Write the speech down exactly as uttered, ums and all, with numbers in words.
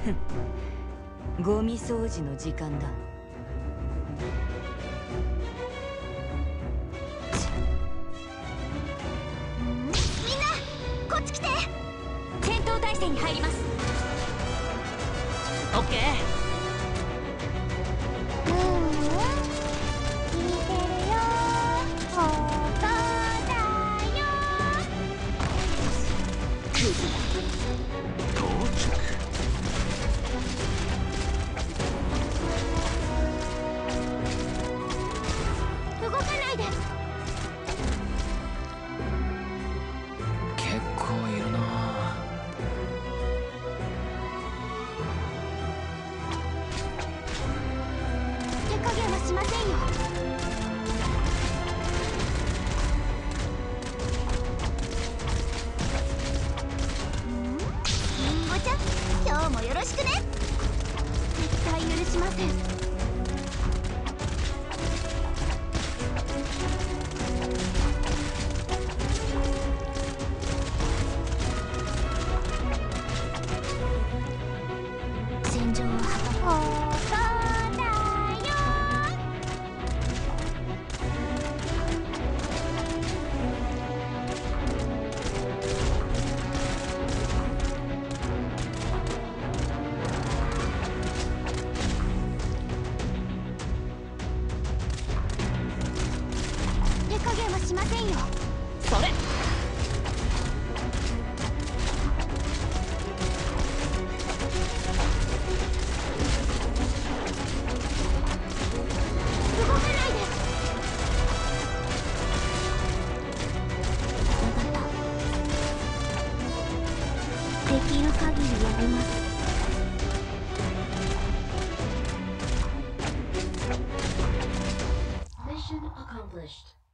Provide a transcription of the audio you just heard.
ゴミ掃除の時間だ。 みんなこっち来て。戦闘態勢に入ります。 オッケー。 しませんよ。りんごちゃん、今日もよろしくね。絶対許しません。戦場は幅加減はしませんよ。 それ。 動かないで。分かった。できる限りやります。 Mission accomplished.